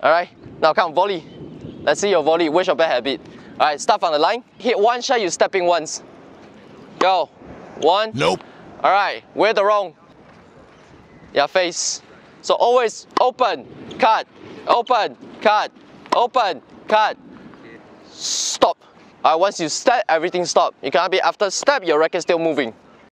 Alright, now come volley. Let's see your volley. Where's your bad habit? Alright, start from the line. Hit one shot, you stepping once. Go. One. Nope. Alright, where the wrong? Yeah, face. So always open, cut, open, cut, open, cut. Stop. Alright, once you step, everything stop. You cannot be after step, your racket still moving.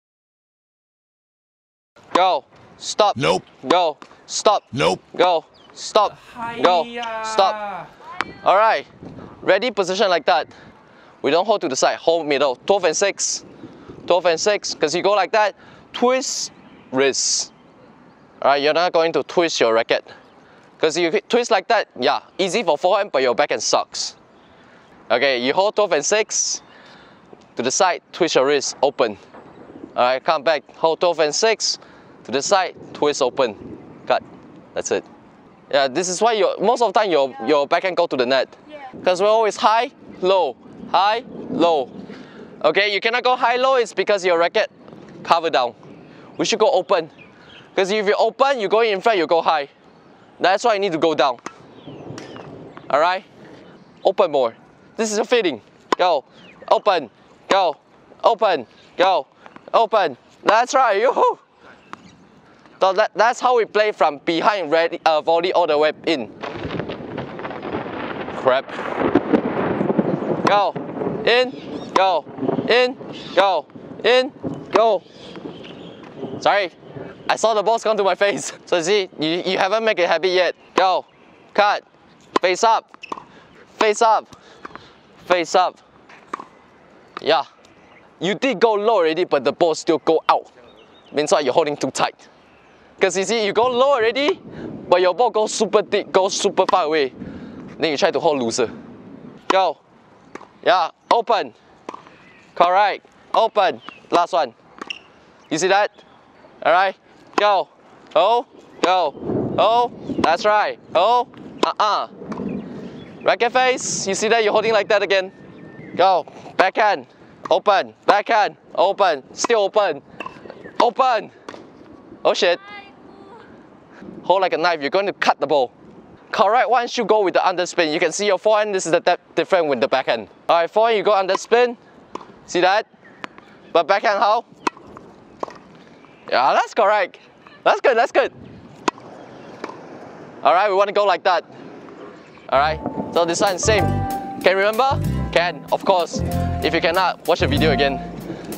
Go. Stop. Nope. Go. Stop. Nope. Go. Stop. Go. Stop. Alright. Ready position like that. We don't hold to the side. Hold middle. 12 and 6. 12 and 6. Because you go like that. Twist wrist. Alright, you're not going to twist your racket. Because you twist like that, yeah, easy for forehand, but your backhand sucks. Okay, you hold 12 and 6. To the side, twist your wrist. Open. Alright, come back. Hold 12 and 6. To the side, twist open. Cut. That's it. Yeah, this is why most of the time your backhand go to the net. Because we're always high, low, high, low. Okay, you cannot go high, low, it's because your racket cover down. We should go open. Because if you open, you go in front, you go high. That's why you need to go down. Alright? Open more. This is a fitting. Go. Open. Go. Open. Go. Open. That's right. Yoo-hoo! So that's how we play from behind volley all the way in. Crap. Go. In. Go. In. Go. In. Go. Sorry. I saw the balls come to my face. So see, you haven't made a habit yet. Go. Cut. Face up. Face up. Face up. Yeah. You did go low already, but the ball still go out. Means what? You're holding too tight. Because you see, you go low already, but your ball goes super deep, goes super far away. Then you try to hold looser. Go. Yeah. Open. Correct. Open. Last one. You see that? Alright. Go. Oh. Go. Oh. That's right. Oh. Racket face. You see that? You're holding like that again. Go. Backhand. Open. Backhand. Open. Still open. Open. Oh shit. Hold like a knife. You're going to cut the ball. Correct. Once you go with the underspin, you can see your forehand. This is the different with the backhand. Alright, forehand you go underspin. See that? But backhand how? Yeah, that's correct. That's good. That's good. Alright, we want to go like that. Alright. So this one same. Can you remember? Can, of course. If you cannot, watch the video again.